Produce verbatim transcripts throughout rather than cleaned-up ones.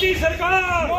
मोदी सरकार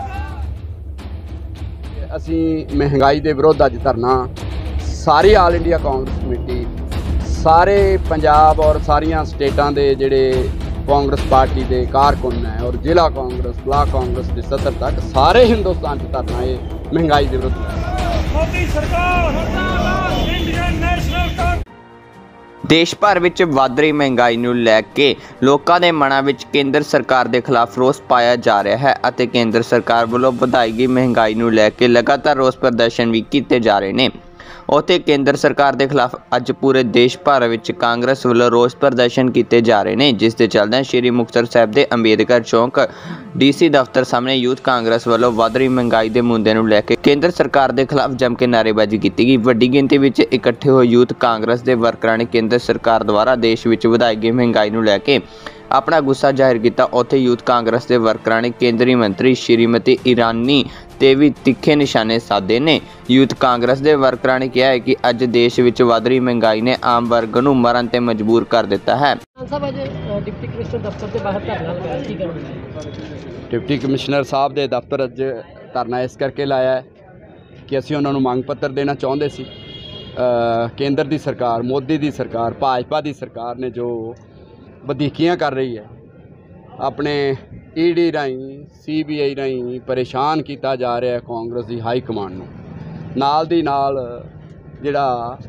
ਅਸੀਂ महंगाई के विरोध अज धरना सारी आल इंडिया कांग्रेस कमेटी सारे पंजाब और सारिया स्टेटा के जोड़े कांग्रेस पार्टी के कारकुन है और जिला कांग्रेस ब्लॉक कांग्रेस के सदर तक सारे हिंदुस्तान से धरना ये महंगाई के विरोध मोदी सरकार इंडियन नेशनल कांग्रेस। देश भर विच वध रही महंगाई नूं लै के लोकां दे मनां विच केंद्र सरकार दे खिलाफ रोस पाया जा रहा है अते केंद्र सरकार वल्लों वधाई गई महंगाई नूं लै के लगातार रोस प्रदर्शन भी कीते जा रहे ने। उत्थे केंद्र सरकार के खिलाफ अज पूरे देश भर विच कांग्रेस वल्लों रोस प्रदर्शन किए जा रहे हैं जिस दे चलदे श्री मुक्तसर साहिब के अंबेडकर चौक डी सी दफ्तर सामने यूथ कांग्रेस वल्लों वध रही महंगाई के मुद्दे नूं लैके केंद्र सरकार के खिलाफ जम के नारेबाजी की गई। वड्डी गिनती विच इकट्ठे होए यूथ कांग्रेस के वर्करां ने केंद्र सरकार द्वारा देश विच वधाई गई महंगाई नूं लैके अपना गुस्सा जाहिर किया। उत्थे यूथ कांग्रेस के वर्करां ने केंद्रीय मंत्री श्रीमती ईरानी ते भी तिखे निशाने साधे ने। यूथ कांग्रेस के वर्करां ने कहा है कि अज देश विच वध रही महंगाई ने आम वर्ग नूं मरण ते मजबूर कर दिता है। डिप्टी कमिश्नर दफ्तर के बाहर धरना लगाया की करना डिप्टी कमिश्नर साहब के दफ्तर अज धरना इस करके लाया है कि असीं उन्हां नूं मंग पत्र देना चाहुंदे सी। केंद्र की सरकार मोदी की सरकार भाजपा की सरकार ने जो वधीकियां कर रही है अपने E D Rahi C B I राही परेशान किया जा रहा है कांग्रेस की हाई कमांड नूं। नाल दी नाल जिहड़ा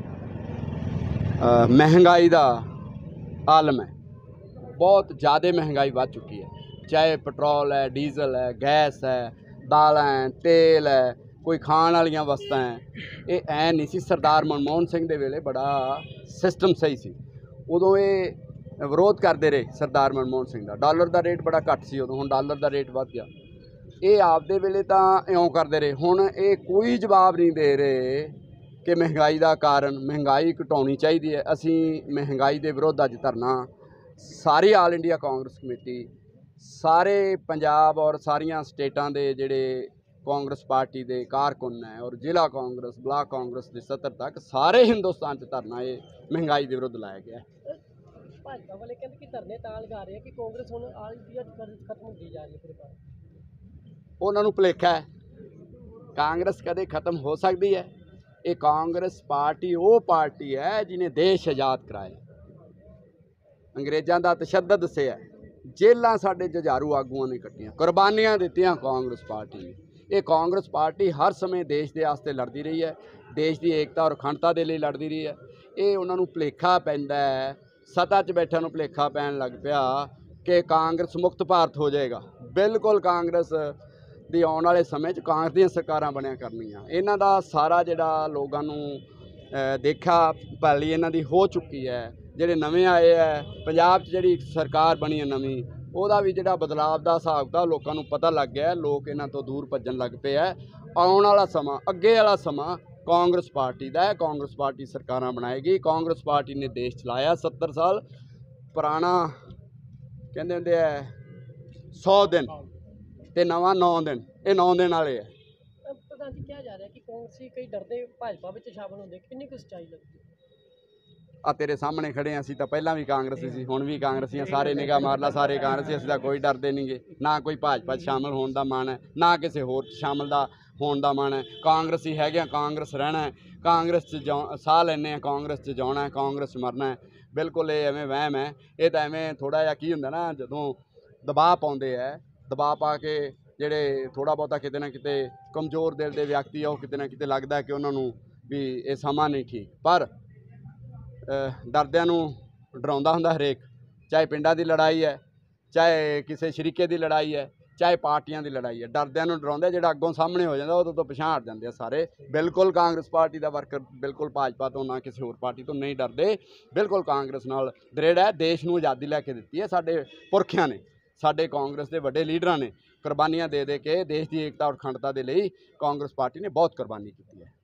महंगाई का आलम है बहुत ज़्यादा महंगाई बढ़ चुकी है, चाहे पेट्रोल है डीजल है गैस है दालां है तेल है कोई खाण वालियां वस्तां हैं। ये ऐ नहीं सी सरदार मनमोहन सिंह दे वेले बड़ा सिस्टम सही सी, उदों ये विरोध करते रहे सरदार मनमोहन सिंह का। डॉलर का रेट बड़ा घट सी उदों, हुण डॉलर का रेट वध गया। ये आपदे वेले तां इउं करते रहे, हुण ये कोई जवाब नहीं दे रहे कि महंगाई का कारण महंगाई घटाउणी चाहिए है। असीं महंगाई के विरोध अज धरना सारी आल इंडिया कांग्रेस कमेटी सारे पंजाब और सारिया स्टेटा के जोड़े कांग्रेस पार्टी के कारकुन है और जिला कांग्रेस ब्लॉक कांग्रेस के सदर तक सारे हिंदुस्तान से धरना ये महंगाई के विरोध लाया गया है। भाजपा वाले कहते कि धरने तां लगा रहे हैं कि कांग्रेस हुण आल इंडिया खत्म होती जा रही है पूरे भारत। उन्होंने भुलेखा है कांग्रेस कदे खत्म हो सकती है। ये कांग्रेस पार्टी वो पार्टी है जिन्हें देश आज़ाद कराया, अंग्रेज़ों का तशद्दद से है, जेलों साढ़े जुझारू आगुआं ने कट्टियां, कुर्बानियां दित्तियां कांग्रेस पार्टी ने। ये कांग्रेस पार्टी हर समय देश के वास्ते लड़ती रही है, देश की एकता और अखंडता के लिए लड़ती रही है। ये उन्होंने भुलेखा पैंदा है, सत्ता च बैठा नूं भुलेखा पैन लग पिया कि कांग्रेस मुक्त भारत हो जाएगा। बिल्कुल कांग्रेस दी आने वाले समय कांग्रेस दी सरकारां बनिया करनियां। इन्हां दा सारा जिहड़ा लोगां नूं देखा भली इन्हां दी हो चुकी है। जिहड़े नवे आए है पंजाब च जिहड़ी सरकार बनी है नवीं, ਉਹਦਾ भी जिहड़ा बदलाव का हिसाब किताब लोगों को पता लग गया, लोग इन्हां तो दूर भज्जन लग पे है। आने वाला समा अगे वाला समा कांग्रेस पार्टी का है, कांग्रेस पार्टी सरकारां बनाएगी। कांग्रेस पार्टी ने देश चलाया सत्तर साल, पुराना कहते होंगे है सौ दिन ते नवा नौ दिन, ये नौ दिन वाले है। प्रधान जी क्या जा रहा है कि कांग्रेसी कई डरते भाजपा में शामिल होंगे, कितनी कुछ सच्चाई लगती है? आ तेरे सामने खड़े असीं तां पहलां भी कांग्रेसी सी, हुण भी कांग्रेसी, सारे निगाह मार ला सारे कांग्रेसी। असीं तां कोई डरदे नहीं गे, ना कोई भाजपा शामिल होने का मन है ना किसी होर शामिल दा होने का मन है। कांग्रेसी है कांग्रेस रहना है, कांग्रेस च जा साह लैने कांग्रेस च जाना है, कांग्रेस च मरना है। बिल्कुल ये एवें वहम है। ये तो एवें थोड़ा जिहा की हुंदा ना जदों दबाव पाउंदे है, दबाव पा के जिहड़े थोड़ा बहुता किते ना किते कमज़ोर दिल के व्यक्ति है किते ना किते लगता है कि उन्होंने भी ये समा नहीं ठीक। पर डरदिਆਂ ਨੂੰ ਡਰਾਉਂਦਾ ਹੁੰਦਾ हरेक, चाहे पिंडां की लड़ाई है चाहे किसी शरीके की लड़ाई है चाहे पार्टियां की लड़ाई है, डरदिਆਂ ਨੂੰ ਡਰਾਉਂਦੇ ਜਿਹੜਾ अगों सामने हो जाता उदों तो पछाण हट जाते सारे। बिल्कुल कांग्रेस पार्टी का वर्कर बिल्कुल भाजपा तो ना किसी होर पार्टी तो नहीं डरते, बिल्कुल कांग्रेस नाल दृढ़ है। देश को आज़ादी लैके दित्ती है साडे पुरखियां ने, साडे कांग्रेस के वड्डे लीडरां ने कुर्बानियां दे दे के देश की एकता और अखंडता के लिए कांग्रेस पार्टी ने बहुत कुर्बानी की है।